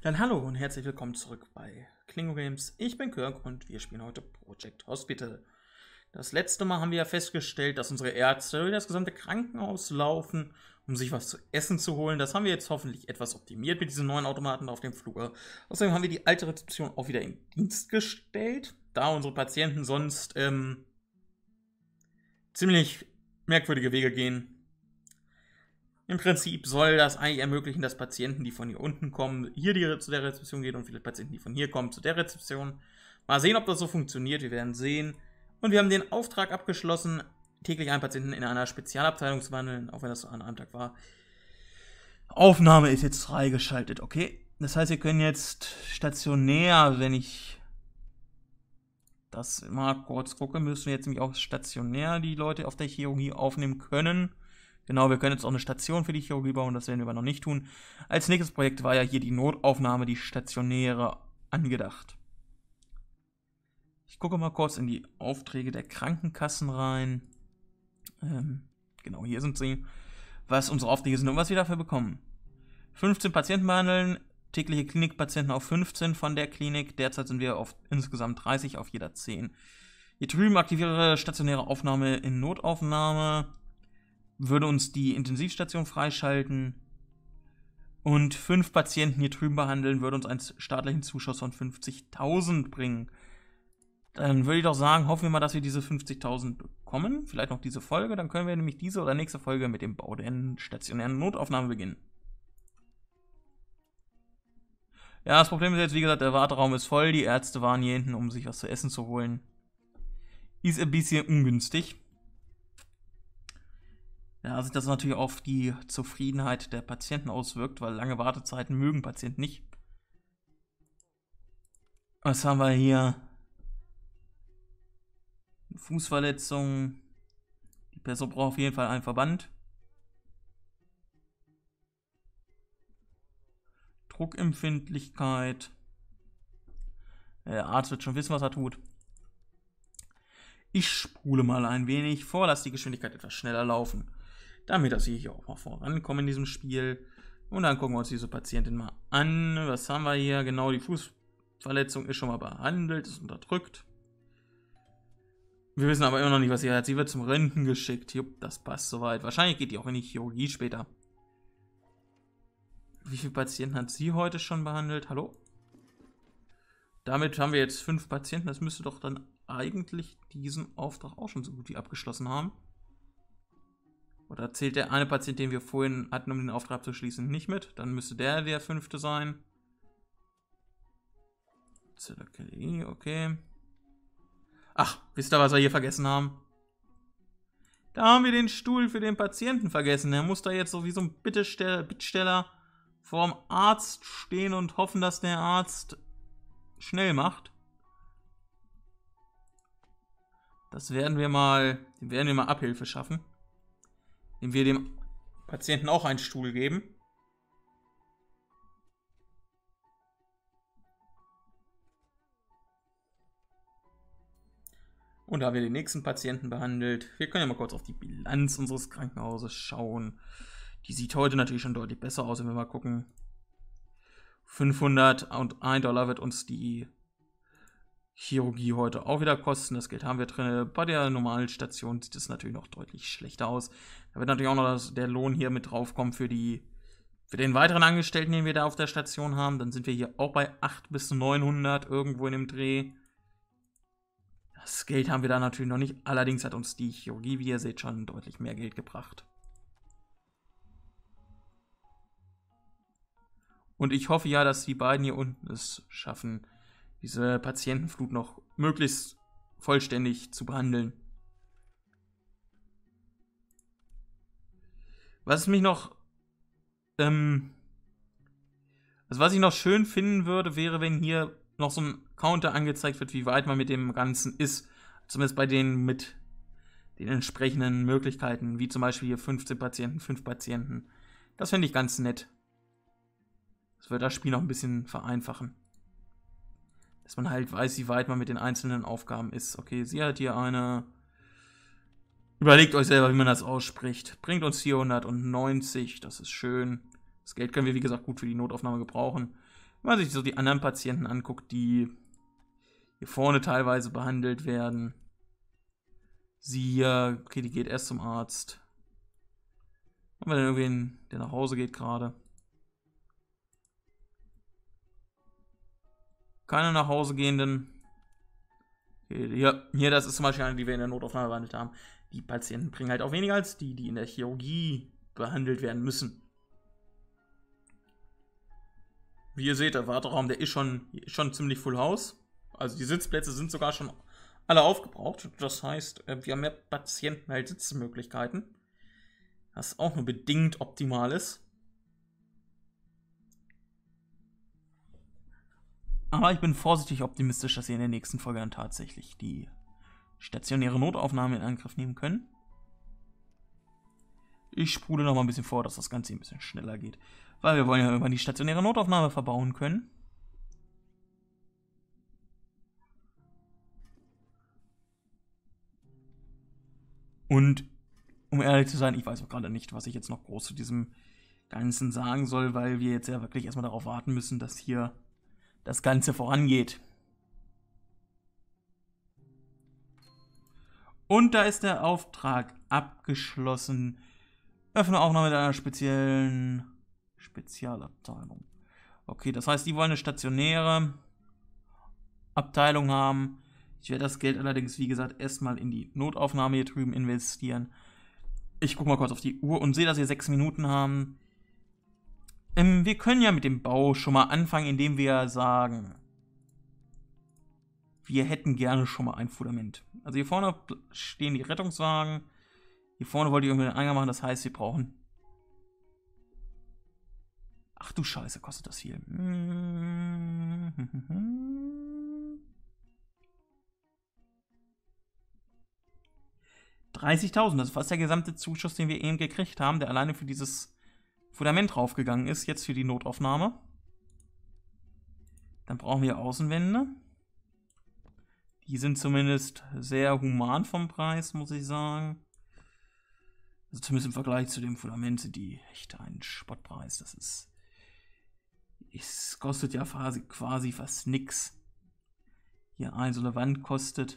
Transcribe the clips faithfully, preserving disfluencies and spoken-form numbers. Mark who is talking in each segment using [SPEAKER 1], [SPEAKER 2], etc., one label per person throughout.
[SPEAKER 1] Dann hallo und herzlich willkommen zurück bei Klingo Games. Ich bin Kirk und wir spielen heute Project Hospital. Das letzte Mal haben wir ja festgestellt, dass unsere Ärzte durch das gesamte Krankenhaus laufen, um sich was zu essen zu holen. Das haben wir jetzt hoffentlich etwas optimiert mit diesen neuen Automaten auf dem Flur. Außerdem haben wir die alte Rezeption auch wieder in Dienst gestellt, da unsere Patienten sonst ähm, ziemlich merkwürdige Wege gehen. Im Prinzip soll das eigentlich ermöglichen, dass Patienten, die von hier unten kommen, hier die, zu der Rezeption gehen und viele Patienten, die von hier kommen, zu der Rezeption. Mal sehen, ob das so funktioniert, wir werden sehen. Und wir haben den Auftrag abgeschlossen, täglich einen Patienten in einer Spezialabteilung zu behandeln, auch wenn das so an einem Tag war. Aufnahme ist jetzt freigeschaltet, okay? Das heißt, wir können jetzt stationär, wenn ich das mal kurz gucke, müssen wir jetzt nämlich auch stationär die Leute auf der Chirurgie aufnehmen können. Genau, wir können jetzt auch eine Station für die Chirurgie bauen, das werden wir aber noch nicht tun. Als nächstes Projekt war ja hier die Notaufnahme, die stationäre, angedacht. Ich gucke mal kurz in die Aufträge der Krankenkassen rein. Ähm, genau, hier sind sie. Was unsere Aufträge sind und was wir dafür bekommen. fünfzehn Patienten behandeln, tägliche Klinikpatienten auf fünfzehn von der Klinik. Derzeit sind wir auf insgesamt dreißig, auf jeder zehn. Hier drüben aktiviere stationäre Aufnahme in Notaufnahme. Würde uns die Intensivstation freischalten und fünf Patienten hier drüben behandeln, würde uns einen staatlichen Zuschuss von fünfzigtausend bringen. Dann würde ich doch sagen, hoffen wir mal, dass wir diese fünfzigtausend bekommen. Vielleicht noch diese Folge, dann können wir nämlich diese oder nächste Folge mit dem Bau der stationären Notaufnahme beginnen. Ja, das Problem ist jetzt, wie gesagt, der Warteraum ist voll, die Ärzte waren hier hinten, um sich was zu essen zu holen. Ist ein bisschen ungünstig. Ja, sich das natürlich auf die Zufriedenheit der Patienten auswirkt, weil lange Wartezeiten mögen Patienten nicht. Was haben wir hier? Fußverletzung. Die Person braucht auf jeden Fall einen Verband. Druckempfindlichkeit. Der Arzt wird schon wissen, was er tut. Ich spule mal ein wenig vor, lasse die Geschwindigkeit etwas schneller laufen, damit das hier auch mal vorankommen in diesem Spiel. Und dann gucken wir uns diese Patientin mal an. Was haben wir hier? Genau, die Fußverletzung ist schon mal behandelt, ist unterdrückt. Wir wissen aber immer noch nicht, was sie hat. Sie wird zum Röntgen geschickt. Jupp, das passt soweit. Wahrscheinlich geht die auch in die Chirurgie später. Wie viele Patienten hat sie heute schon behandelt? Hallo? Damit haben wir jetzt fünf Patienten. Das müsste doch dann eigentlich diesen Auftrag auch schon so gut wie abgeschlossen haben. Oder zählt der eine Patient, den wir vorhin hatten, um den Auftrag abzuschließen, nicht mit? Dann müsste der der fünfte sein. Okay. Ach, wisst ihr, was wir hier vergessen haben? Da haben wir den Stuhl für den Patienten vergessen. Der muss da jetzt so wie so ein Bittesteller, Bittsteller vorm Arzt stehen und hoffen, dass der Arzt schnell macht. Das werden wir mal, dem werden wir mal Abhilfe schaffen. Indem wir dem Patienten auch einen Stuhl geben. Und da haben wir den nächsten Patienten behandelt. Wir können ja mal kurz auf die Bilanz unseres Krankenhauses schauen. Die sieht heute natürlich schon deutlich besser aus, wenn wir mal gucken. fünfhunderteins Dollar wird uns die Chirurgie heute auch wieder kosten. Das Geld haben wir drin. Bei der normalen Station sieht es natürlich noch deutlich schlechter aus. Da wird natürlich auch noch das, der Lohn hier mit draufkommen für die für den weiteren Angestellten, den wir da auf der Station haben. Dann sind wir hier auch bei achthundert bis neunhundert irgendwo in dem Dreh. Das Geld haben wir da natürlich noch nicht. Allerdings hat uns die Chirurgie, wie ihr seht, schon deutlich mehr Geld gebracht. Und ich hoffe ja, dass die beiden hier unten es schaffen, diese Patientenflut noch möglichst vollständig zu behandeln. Was mich noch, ähm, also was ich noch schön finden würde, wäre, wenn hier noch so ein Counter angezeigt wird, wie weit man mit dem Ganzen ist. Zumindest bei denen mit den entsprechenden Möglichkeiten, wie zum Beispiel hier fünfzehn Patienten, fünf Patienten. Das fände ich ganz nett. Das würde das Spiel noch ein bisschen vereinfachen. Dass man halt weiß, wie weit man mit den einzelnen Aufgaben ist. Okay, sie hat hier eine. Überlegt euch selber, wie man das ausspricht. Bringt uns vierhundertneunzig, das ist schön. Das Geld können wir, wie gesagt, gut für die Notaufnahme gebrauchen. Wenn man sich so die anderen Patienten anguckt, die hier vorne teilweise behandelt werden. Sie hier, okay, die geht erst zum Arzt. Haben wir denn irgendwen, der nach Hause geht gerade? Keine nach Hause gehenden. Okay, hier, hier, das ist zum Beispiel eine, die wir in der Notaufnahme behandelt haben. Die Patienten bringen halt auch weniger als die, die in der Chirurgie behandelt werden müssen. Wie ihr seht, der Warteraum, der ist schon, ist schon ziemlich full house. Also die Sitzplätze sind sogar schon alle aufgebraucht. Das heißt, wir haben mehr Patienten als Sitzmöglichkeiten. Was auch nur bedingt optimal ist. Aber ich bin vorsichtig optimistisch, dass wir in der nächsten Folge dann tatsächlich die stationäre Notaufnahme in Angriff nehmen können. Ich spule noch mal ein bisschen vor, dass das Ganze ein bisschen schneller geht. Weil wir wollen ja irgendwann die stationäre Notaufnahme verbauen können. Und um ehrlich zu sein, ich weiß auch gerade nicht, was ich jetzt noch groß zu diesem Ganzen sagen soll, weil wir jetzt ja wirklich erstmal darauf warten müssen, dass hier das Ganze vorangeht. Und da ist der Auftrag abgeschlossen. Öffne Aufnahme mit einer speziellen Spezialabteilung. Okay, das heißt, die wollen eine stationäre Abteilung haben. Ich werde das Geld allerdings, wie gesagt, erstmal in die Notaufnahme hier drüben investieren. Ich gucke mal kurz auf die Uhr und sehe, dass wir sechs Minuten haben. Ähm, wir können ja mit dem Bau schon mal anfangen, indem wir sagen, wir hätten gerne schon mal ein Fundament. Also hier vorne stehen die Rettungswagen. Hier vorne wollte ich irgendwie einen Eingang machen, das heißt, wir brauchen... Ach du Scheiße, kostet das viel. dreißigtausend, das ist fast der gesamte Zuschuss, den wir eben gekriegt haben, der alleine für dieses Fundament draufgegangen ist, jetzt für die Notaufnahme. Dann brauchen wir Außenwände. Die sind zumindest sehr human vom Preis, muss ich sagen. Also zumindest im Vergleich zu dem Fundament sind die echt ein Spottpreis. Das ist... Es kostet ja quasi, quasi fast nix. Hier ein, so eine Wand kostet...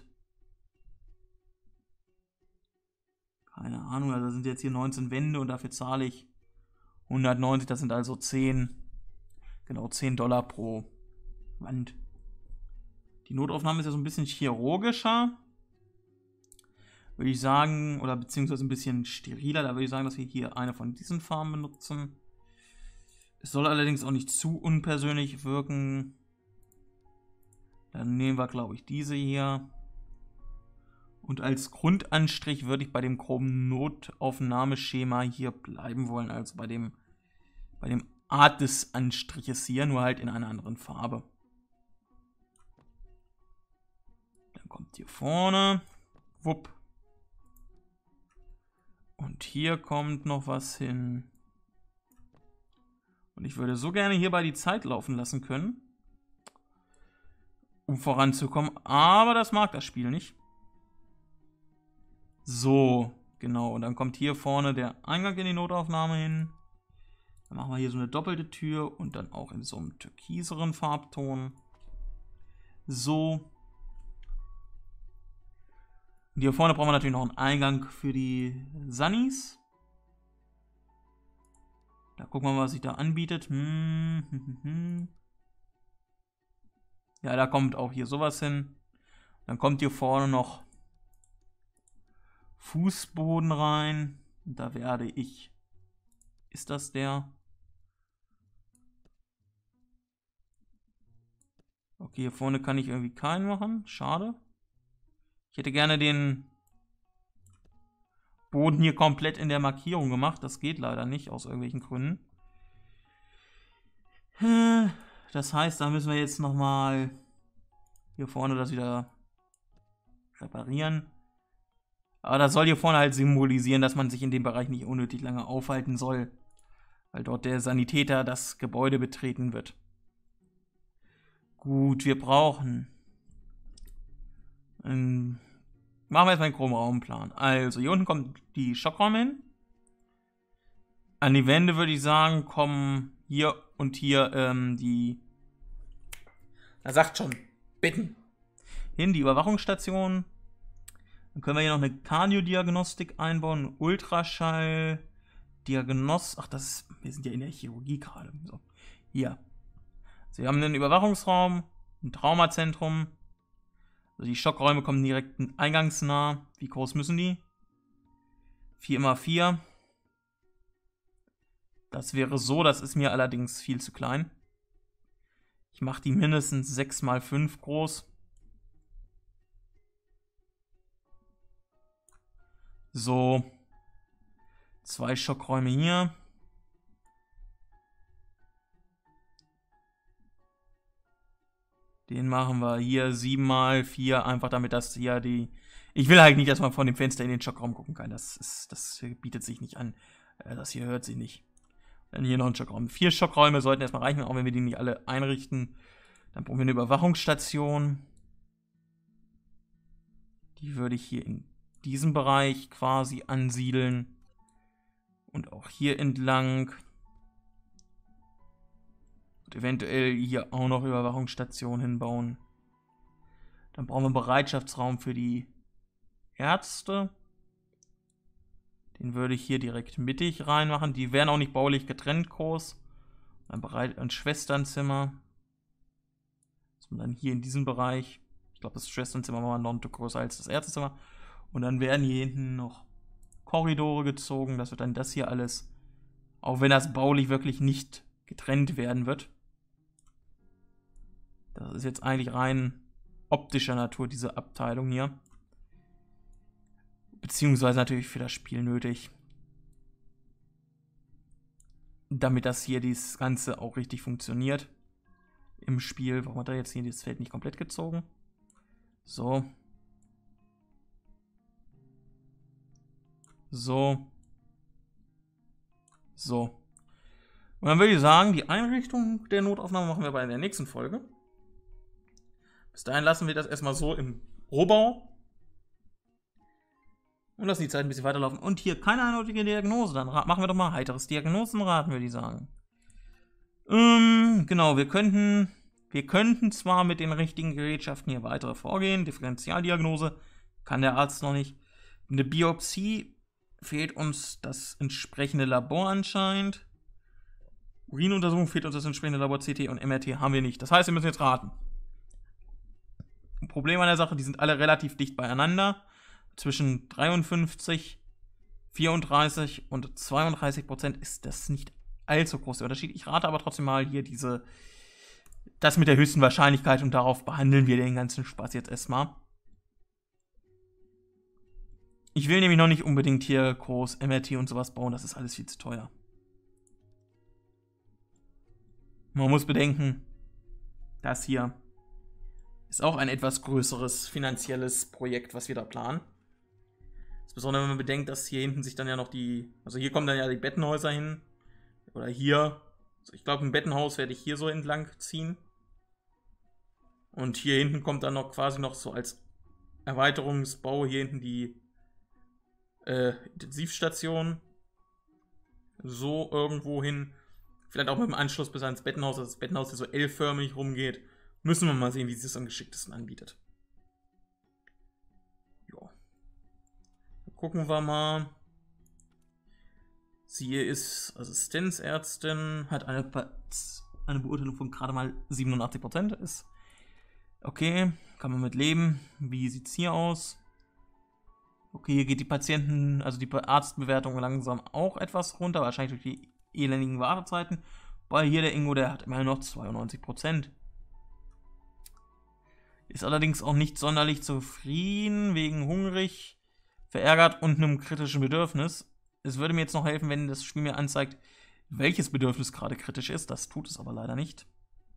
[SPEAKER 1] Keine Ahnung, also sind jetzt hier neunzehn Wände und dafür zahle ich hundertneunzig, das sind also zehn, genau zehn Dollar pro Wand. Die Notaufnahme ist ja so ein bisschen chirurgischer, würde ich sagen, oder beziehungsweise ein bisschen steriler, da würde ich sagen, dass wir hier eine von diesen Farben benutzen. Es soll allerdings auch nicht zu unpersönlich wirken. Dann nehmen wir, glaube ich, diese hier. Und als Grundanstrich würde ich bei dem groben Notaufnahmeschema hier bleiben wollen, also bei dem, bei dem Art des Anstriches hier, nur halt in einer anderen Farbe. Dann kommt hier vorne, wupp. Und hier kommt noch was hin. Und ich würde so gerne hierbei die Zeit laufen lassen können, um voranzukommen, aber das mag das Spiel nicht. So, genau. Und dann kommt hier vorne der Eingang in die Notaufnahme hin. Dann machen wir hier so eine doppelte Tür und dann auch in so einem türkiseren Farbton. So. Und hier vorne brauchen wir natürlich noch einen Eingang für die Sunnies. Da gucken wir mal, was sich da anbietet. Hm, hm, hm. Ja, da kommt auch hier sowas hin. Dann kommt hier vorne noch Fußboden rein. Und da werde ich... Ist das der? Okay, hier vorne kann ich irgendwie keinen machen. Schade. Ich hätte gerne den Boden hier komplett in der Markierung gemacht. Das geht leider nicht, aus irgendwelchen Gründen. Das heißt, da müssen wir jetzt nochmal hier vorne das wieder reparieren. Aber das soll hier vorne halt symbolisieren, dass man sich in dem Bereich nicht unnötig lange aufhalten soll, weil dort der Sanitäter das Gebäude betreten wird. Gut, wir brauchen... Ähm, machen wir jetzt mal einen groben Raumplan. Also, hier unten kommt die Schockräume hin. An die Wände würde ich sagen, kommen hier und hier ähm, die Er sagt schon, bitten. Hin die Überwachungsstation. Dann können wir hier noch eine Kardiodiagnostik einbauen, Ultraschall, Diagnos. Ach, das ist, wir sind ja in der Chirurgie gerade. So, hier. Also wir haben einen Überwachungsraum, ein Traumazentrum. Also die Schockräume kommen direkt eingangsnah. Wie groß müssen die? vier mal vier. Das wäre so, das ist mir allerdings viel zu klein. Ich mache die mindestens sechs mal fünf groß. So. Zwei Schockräume hier. Den machen wir hier sieben mal vier, einfach damit das hier die... Ich will halt nicht, dass man von dem Fenster in den Schockraum gucken kann. Das, ist, das bietet sich nicht an. Das hier hört sich nicht. Dann hier noch ein Schockraum. Vier Schockräume sollten erstmal reichen, auch wenn wir die nicht alle einrichten. Dann brauchen wir eine Überwachungsstation. Die würde ich hier in diesem Bereich quasi ansiedeln. Und auch hier entlang. Und eventuell hier auch noch Überwachungsstationen hinbauen. Dann brauchen wir einen Bereitschaftsraum für die Ärzte. Den würde ich hier direkt mittig reinmachen. Die wären auch nicht baulich getrennt groß. Ein, Bereit ein Schwesternzimmer. Und dann hier in diesem Bereich. Ich glaube, das Schwesternzimmer war noch größer als das Ärztezimmer. Und dann werden hier hinten noch Korridore gezogen. Das wird dann das hier alles. Auch wenn das baulich wirklich nicht getrennt werden wird. Das ist jetzt eigentlich rein optischer Natur, diese Abteilung hier. Beziehungsweise natürlich für das Spiel nötig. Damit das hier das Ganze auch richtig funktioniert. Im Spiel. Warum hat er jetzt hier das Feld nicht komplett gezogen? So. So. So. Und dann würde ich sagen, die Einrichtung der Notaufnahme machen wir bei der nächsten Folge. Bis dahin lassen wir das erstmal so im Rohbau. Und lassen die Zeit ein bisschen weiterlaufen. Und hier keine eindeutige Diagnose. Dann machen wir doch mal heiteres Diagnosenraten, würde ich sagen. Ähm, genau, wir könnten, wir könnten zwar mit den richtigen Gerätschaften hier weiter vorgehen. Differentialdiagnose kann der Arzt noch nicht. Eine Biopsie fehlt uns das entsprechende Labor anscheinend. Urinuntersuchung fehlt uns das entsprechende Labor. C T und M R T haben wir nicht. Das heißt, wir müssen jetzt raten. Problem an der Sache, die sind alle relativ dicht beieinander. Zwischen dreiundfünfzig, vierunddreißig und zweiunddreißig Prozent ist das nicht allzu groß der Unterschied. Ich rate aber trotzdem mal hier diese, das mit der höchsten Wahrscheinlichkeit und darauf behandeln wir den ganzen Spaß jetzt erstmal. Ich will nämlich noch nicht unbedingt hier groß M R T und sowas bauen, das ist alles viel zu teuer. Man muss bedenken, das hier ist auch ein etwas größeres finanzielles Projekt, was wir da planen. Insbesondere wenn man bedenkt, dass hier hinten sich dann ja noch die, also hier kommen dann ja die Bettenhäuser hin. Oder hier, also ich glaube ein Bettenhaus werde ich hier so entlang ziehen. Und hier hinten kommt dann noch quasi noch so als Erweiterungsbau hier hinten die äh, Intensivstation. So irgendwo hin. Vielleicht auch mit dem Anschluss bis ans Bettenhaus, dass das Bettenhaus hier so L-förmig rumgeht. Müssen wir mal sehen, wie sie es am geschicktesten anbietet. Ja. Gucken wir mal. Sie ist Assistenzärztin, hat eine, eine Beurteilung von gerade mal siebenundachtzig Prozent. Ist okay, kann man mit leben. Wie sieht es hier aus? Okay, hier geht die Patienten, also die Arztbewertung langsam auch etwas runter, wahrscheinlich durch die elendigen Wartezeiten. Weil hier der Ingo, der hat immerhin noch zweiundneunzig Prozent. Ist allerdings auch nicht sonderlich zufrieden, wegen hungrig, verärgert und einem kritischen Bedürfnis. Es würde mir jetzt noch helfen, wenn das Spiel mir anzeigt, welches Bedürfnis gerade kritisch ist. Das tut es aber leider nicht.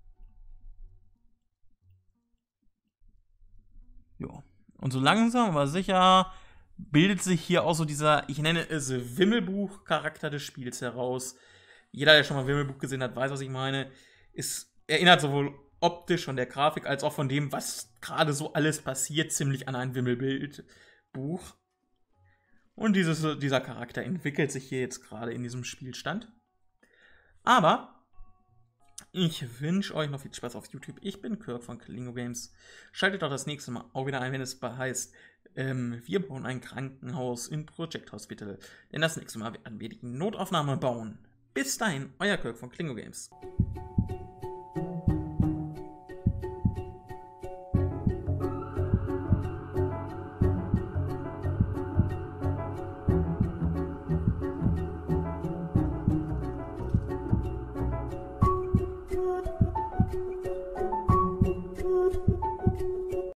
[SPEAKER 1] Ja. Und so langsam, aber sicher bildet sich hier auch so dieser, ich nenne es Wimmelbuch-Charakter des Spiels heraus. Jeder, der schon mal Wimmelbuch gesehen hat, weiß, was ich meine. Es erinnert sowohl optisch von der Grafik als auch von dem, was gerade so alles passiert, ziemlich an ein Wimmelbildbuch. Und dieses, dieser Charakter entwickelt sich hier jetzt gerade in diesem Spielstand. Aber Ich wünsche euch noch viel Spaß auf YouTube. Ich bin Kirk von Klingo Games. Schaltet auch das nächste Mal auch wieder ein, wenn es heißt, ähm, wir bauen ein Krankenhaus in Project Hospital. Denn das nächste Mal werden wir die Notaufnahme bauen. Bis dahin, euer Kirk von Klingo Games.